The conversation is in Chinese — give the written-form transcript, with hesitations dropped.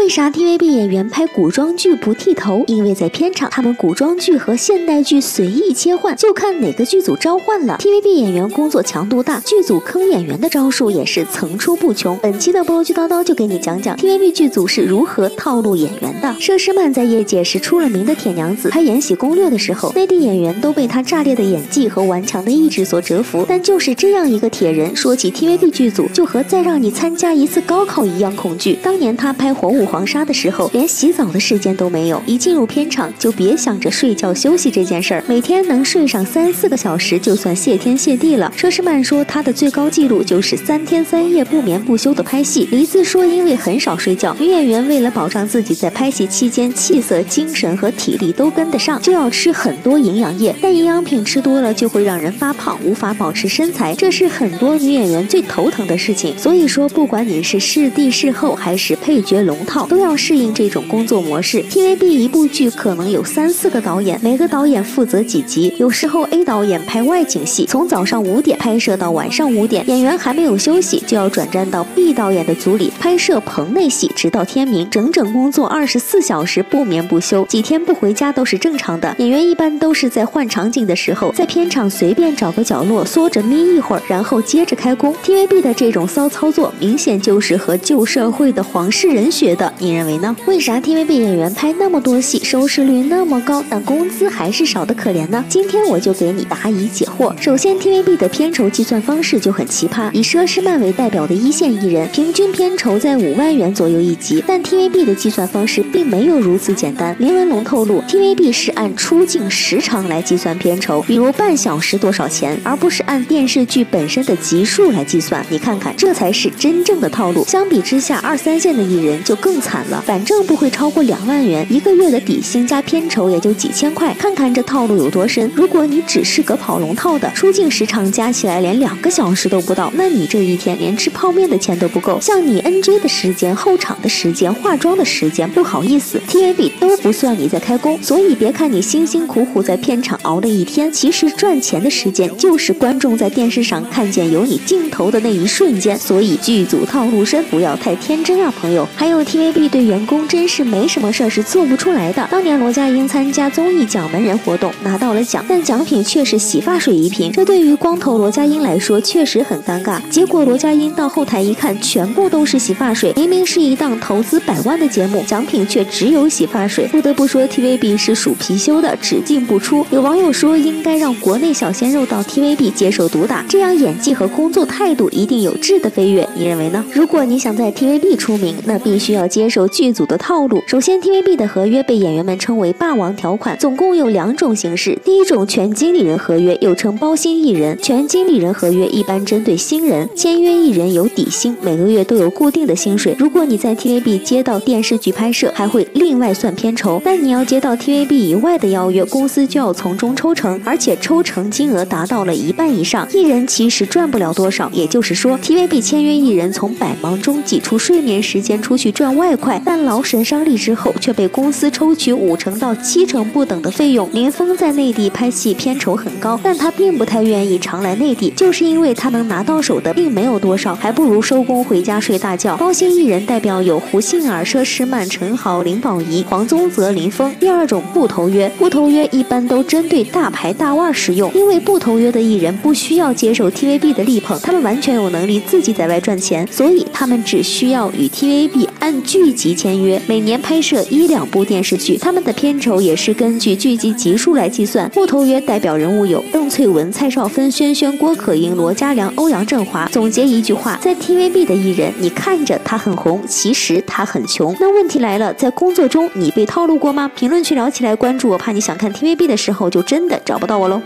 为啥 TVB 演员拍古装剧不剃头？因为在片场，他们古装剧和现代剧随意切换，就看哪个剧组召唤了。TVB 演员工作强度大，剧组坑演员的招数也是层出不穷。本期的菠萝剧叨叨就给你讲讲 TVB 剧组是如何套路演员的。佘诗曼在业界是出了名的铁娘子，拍《延禧攻略》的时候，内地演员都被她炸裂的演技和顽强的意志所折服。但就是这样一个铁人，说起 TVB 剧组，就和再让你参加一次高考一样恐惧。当年他拍《火舞黄沙》的时候，连洗澡的时间都没有，一进入片场就别想着睡觉休息这件事儿，每天能睡上3-4个小时就算谢天谢地了。佘诗曼说她的最高纪录就是3天3夜不眠不休的拍戏。黎姿说因为很少睡觉，女演员为了保障自己在拍戏期间气色、精神和体力都跟得上，就要吃很多营养液，但营养品吃多了就会让人发胖，无法保持身材，这是很多女演员最头疼的事情。所以说不管你是视帝视后还是配角龙套，都要适应这种工作模式。 TVB 一部剧可能有3-4个导演，每个导演负责几集，有时候 A 导演拍外景戏，从早上5点拍摄到晚上5点，演员还没有休息，就要转战到 B 导演的组里拍摄棚内戏，直到天明，整整工作24小时不眠不休，几天不回家都是正常的。演员一般都是在换场景的时候，在片场随便找个角落缩着眯一会儿，然后接着开工。 TVB 的这种骚操作明显就是和旧社会的黄世仁学的，你认为呢？为啥 TVB 演员拍那么多戏，收视率那么高，但工资还是少得可怜呢？今天我就给你答疑解惑。首先 TVB 的片酬计算方式就很奇葩，以佘诗曼为代表的一线艺人，平均片酬在5万元左右一集，但 TVB 的计算方式并没有如此简单。林文龙透露 ，TVB 是按出镜时长来计算片酬，比如半小时多少钱，而不是按电视剧本身的集数来计算。你看看，这才是真正的套路。相比之下，2-3线的艺人就更惨了，反正不会超过2万元，一个月的底薪加片酬也就几千块。看看这套路有多深。如果你只是个跑龙套的，出镜时长加起来连2个小时都不到，那你这一天连吃泡面的钱都不够。像你 NG 的时间、后场的时间、化妆的时间，不好意思 ，TVB 都不算你在开工。所以别看你辛辛苦苦在片场熬了一天，其实赚钱的时间就是观众在电视上看见有你镜头的那一瞬间。所以剧组套路深，不要太天真啊，朋友。还有 TVB 对员工真是没什么事儿是做不出来的。当年罗家英参加综艺奖门人活动拿到了奖，但奖品却是洗发水一瓶，这对于光头罗家英来说确实很尴尬。结果罗家英到后台一看，全部都是洗发水，明明是一档投资100万的节目，奖品却只有洗发水。不得不说 TVB 是属貔貅的，只进不出。有网友说应该让国内小鲜肉到 TVB 接受毒打，这样演技和工作态度一定有质的飞跃，你认为呢？如果你想在 TVB 出名，那必须要接受剧组的套路。首先 TVB 的合约被演员们称为霸王条款，总共有2种形式。第一种全经理人合约，又称包薪艺人。全经理人合约一般针对新人，签约艺人有底薪，每个月都有固定的薪水。如果你在 TVB 接到电视剧拍摄，还会另外算片酬。但你要接到 TVB 以外的邀约，公司就要从中抽成，而且抽成金额达到了1半以上。艺人其实赚不了多少，也就是说 TVB 签约艺人从百忙中挤出睡眠时间出去赚外快，但劳神伤力之后却被公司抽取50%到70%不等的费用。林峰在内地拍戏片酬很高，但他并不太愿意常来内地，就是因为他能拿到手的并没有多少，还不如收工回家睡大觉。包薪艺人代表有胡杏儿、佘诗曼、陈豪、林保怡、黄宗泽、林峰。第二种不投约，不投约一般都针对大牌大腕使用，因为不投约的艺人不需要接受 TVB 的力捧，他们完全有能力自己在外赚钱，所以他们只需要与 TVB 按剧集签约，每年拍摄1-2部电视剧，他们的片酬也是根据剧集集数来计算。不投约代表人物有邓萃雯、蔡少芬、轩轩、郭可盈、罗嘉良、欧阳震华。总结一句话，在 TVB 的艺人，你看着他很红，其实他很穷。那问题来了，在工作中你被套路过吗？评论区聊起来，关注我，怕你想看 TVB 的时候就真的找不到我喽。